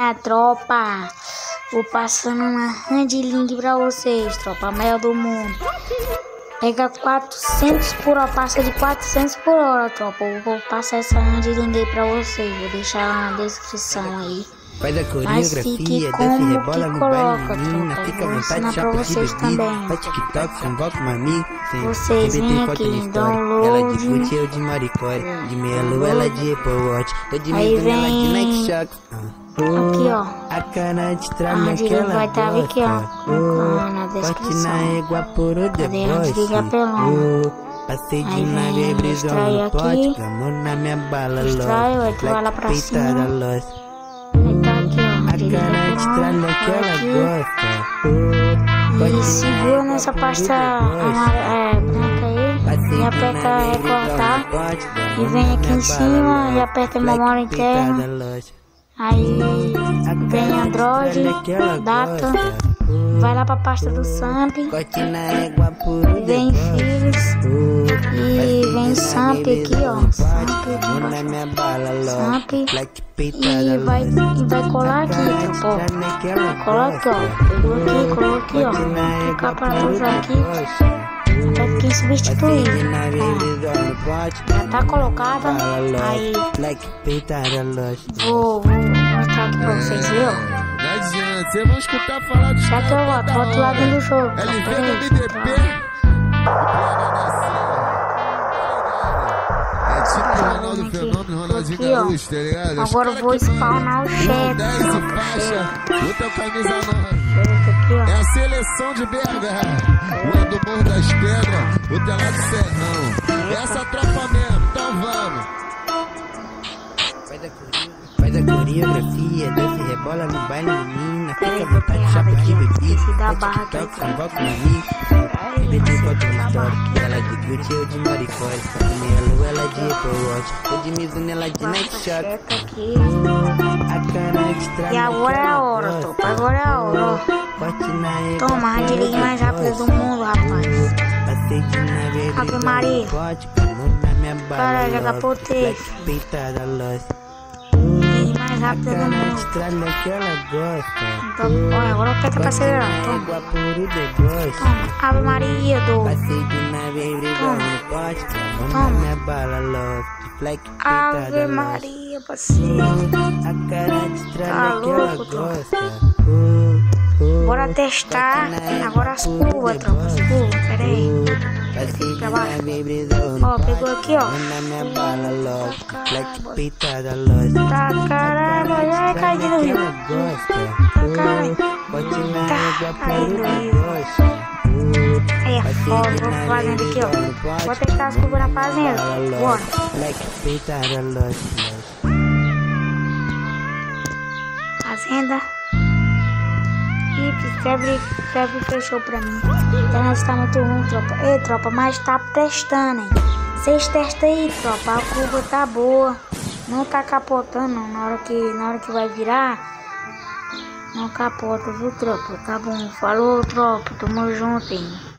A tropa, vou passando uma handling pra vocês, tropa, a maior do mundo. Pega 400 por hora, passa de 400 por hora, tropa. Eu vou passar essa handling aí pra vocês, vou deixar lá na descrição aí. Faz a Mas coreografia, fique desce como rebola que no coloca, baile, menina. tropa. Fica à Vou vontade, ensinar pra chapa de vocês bebida. também. Faz TikTok, convoca um amigo. Vocês vêm aqui em download. Ela de Gucci, eu de Maricore. De Melo, ela de Apple Watch. Tô de Mizuno, ela de Nike Shox. Aqui, ó. A cara de A tralha que ela vai estar aqui, ó. Na descrição. na égua por o Cadê a desliga pelão? Passei de Aí nave, vem, brisão extrai no aqui. pote. Amor na minha bala, Extrai, vai tu vai lá pra cima. loss. Aí tá aqui, ó. A cara de tralha que ela gosta. E segura nessa pasta branca aí. E aperta recortar. E vem aqui em cima e aperta memória interna. Aí vem Android, data. Vai lá pra pasta do Samp. Vem filhos. E vem Samp aqui, ó. Samp. E vai colar aqui, tropa. Vai colar aqui, ó. Colou aqui, ó. Clicar para usar aqui. Até aqui em substituir. Já tá colocada. Aí vou mostrar aqui pra vocês verem, ó. Não adianta, vocês vão escutar falar dos Já que eu volto lá dentro do jogo. LV da BDP. É tipo Ronaldo Fenômeno, Ronaldinho Gaúcho, tá ligado? Agora eu vou spawnar o chat. 10 e faixa, outra camisa 9. É a seleção de BH, o do Morro das Pedras, o Telado do Serrão. Essa tropa mesmo, então vamos. Faz a coreografia, desce rebola no baile, menina. Fica à vontade, chapa de bebida. Faz TikTok, convoca um amigo. BT foto no story. Ela de Gucci, eu de Maricore. De Melo, ela de Apple Watch. Eu de Mizuno, ela de Nike Shox. A cara de tralha. E agora é a hora, tropa. Agora é a hora, ó. Toma, a handling mais rápida do mundo, rapaz. Ave Maria. Cara, joga por três. Mais rápida do mundo. Então, olha, agora aperta pra acelerar. Toma. Ave Maria, do. Toma. Ave Maria, parceiro. Tá louco, tropa. Bora testar agora as curvas, tropa. As curvas, pera aí. Aqui pra baixo. Ó, pegou aqui, ó. Tá caramba, já cai de no rio. Tá caramba. Tá caindo no rio. Aí é foda, vou fazendo aqui, ó. Vou testar as curvas na fazenda. Bora. Fazenda. Febre fechou pra mim. A internet tá muito ruim, tropa. Ei, tropa, mas tá testando, hein? Vocês testam aí, tropa. A curva tá boa. Não tá capotando, não. Na hora que vai virar, não capota, viu, tropa? Tá bom. Falou, tropa. Tamo junto, hein?